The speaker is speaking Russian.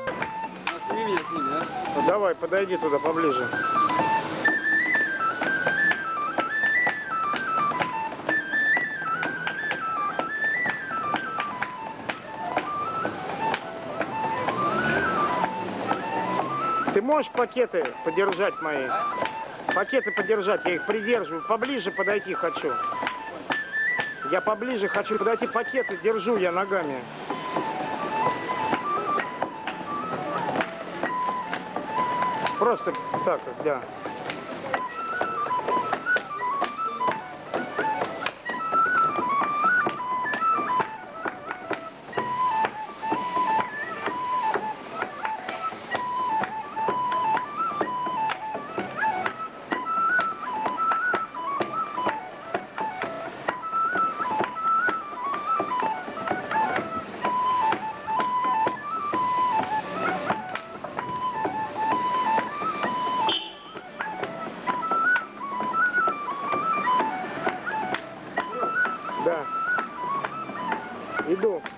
Сними меня, сними, а? Давай, подойди туда поближе. Ты можешь пакеты подержать мои? Пакеты подержать, я их придерживаю. Поближе подойти хочу. Я поближе хочу подойти, пакеты держу я ногами. Просто так вот, да. Да. Иду.